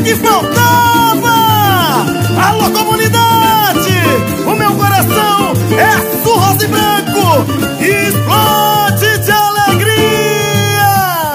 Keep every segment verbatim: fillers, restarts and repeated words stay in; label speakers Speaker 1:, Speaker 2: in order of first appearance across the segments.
Speaker 1: que faltava. Alô, comunidade, o meu coração é azul, rosa e branco, explode de alegria.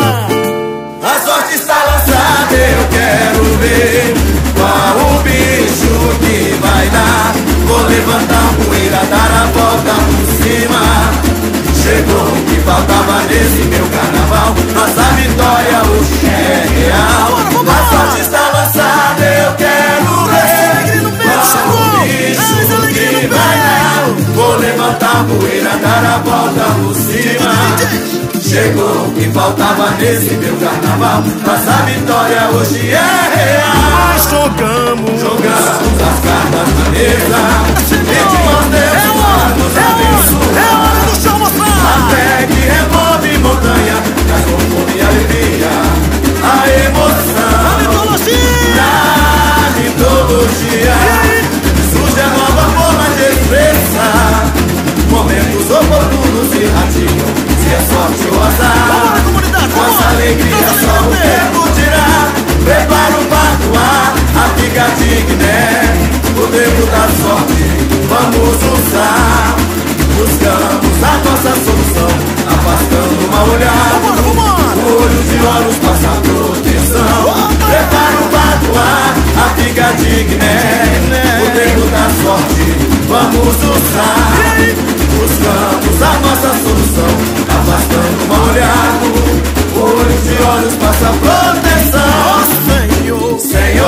Speaker 2: A sorte está lançada, eu quero ver qual o bicho que vai dar. Vou levantar poeira, dar a volta por cima. Chegou o que faltava nesse meu carnaval. Nossa vitória hoje é real. A sorte está lançada, eu quero ver qual o bicho que vai dar. Vou levantar poeira, dar a volta por cima. Chegou o que faltava nesse meu carnaval. Nossa vitória hoje é real.
Speaker 1: Nós jogamos,
Speaker 2: jogamos as cartas na mesa. E de mãos Deus nos abençoa.
Speaker 1: É hora do show mostrar.
Speaker 2: A fé que remove montanha, traz conforto e alegria. A emoção
Speaker 1: A mitologia,
Speaker 2: da mitologia surge a nova forma de expressar. Momentos oportunos se irradiam, se é sorte ou azar. Nossa alegria só o tempo dirá. Prepara o patuá, a fica digna. O tempo da sorte vamos usar. Buscamos a nossa solução, afastando o mal olhado. O olho de olhos passa a proteção. Prepara o patuá, a fica digna. O tempo da sorte vamos usar. Buscamos a nossa solução, afastando o mal olhado. O olho de olhos passa a proteção.
Speaker 1: Senhor,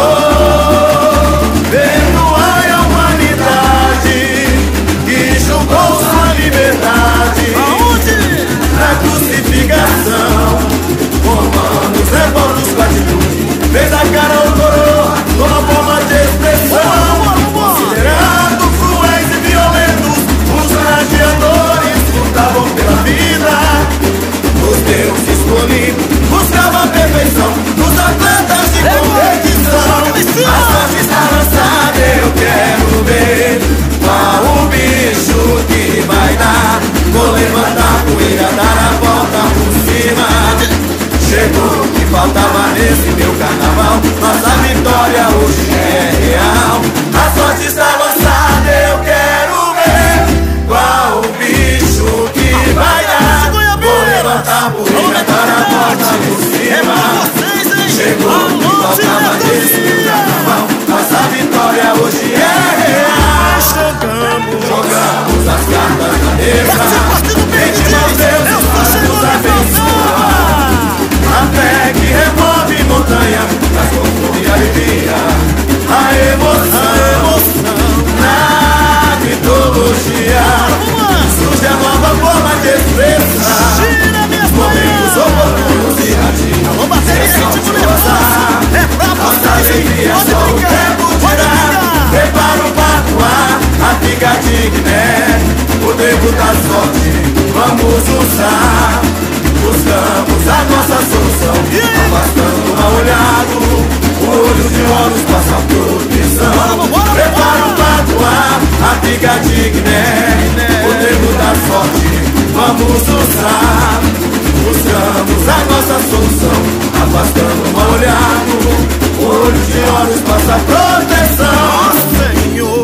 Speaker 2: Senhor, perdoai a humanidade que julgou sua liberdade.
Speaker 1: aonde?
Speaker 2: Na crucificação, romanos revoltos com atitude, fez a cara ao coroa como forma de expressão. Considerando cruéis e violentos, os gladiadores lutavam pela vida. Os deuses escolhidos buscavam a perfeição nos atletas de competição. A sorte está lançada, eu quero ver qual o bicho que vai dar. Vou levantar poeira, dar a volta por cima. Chegou o que faltava nesse meu carnaval. Nossa vitória hoje é real. A sorte está lançada, eu quero ver qual o bicho que vai dar. Vou levantar poeira, dar a volta por cima. Chegou o que faltava nesse meu carnaval. Nossa vitória hoje é real.
Speaker 1: Jogamos,
Speaker 2: Jogamos as cartas na mesa. Em mãos Deus nos abençoa. A fé que remove montanha, traz conforto e alegria. A emoção na mitologia surge a nova forma de expressar.
Speaker 1: tira minhas
Speaker 2: Momentos oportunos e radios.
Speaker 1: Alô, bateria, ritmo nervoso. É pra
Speaker 2: Nossa
Speaker 1: vocês,
Speaker 2: alegria
Speaker 1: pode
Speaker 2: só o
Speaker 1: brincar,
Speaker 2: tempo
Speaker 1: pode
Speaker 2: dirá.
Speaker 1: brincar.
Speaker 2: Prepara o patuá, a fica digna. O tempo da sorte vamos usar. Buscamos a nossa solução, afastando o mal olhado. O olho de olhos passa a proteção. Prepara o patuá, a fica digna. O tempo da sorte vamos usar. Buscamos a nossa solução, afastando o mal olhado. O olho de olhos passa a proteção.
Speaker 1: Senhor,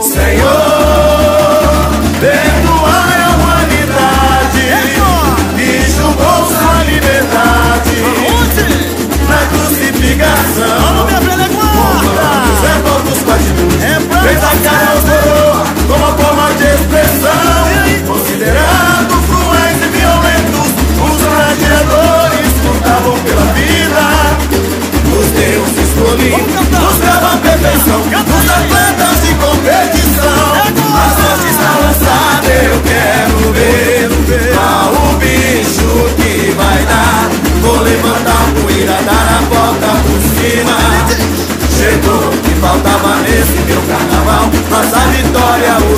Speaker 2: Senhor, perdoai a humanidade que julgou sua liberdade.
Speaker 1: aonde?
Speaker 2: Na crucificação,
Speaker 1: Alô, minha velha guarda.
Speaker 2: revoltos com atitude,
Speaker 1: É pra
Speaker 2: fez a cara ao coroa como forma de expressão. Considerando cruéis e violentos, os gladiadores lutavam pela vida. Os deuses escolhidos buscavam a perfeição nos atletas de competição. A sorte está lançada, eu quero ver qual o bicho que vai dar. Vou levantar poeira, dar a volta por cima. Chegou o que faltava nesse meu carnaval. Nossa vitória hoje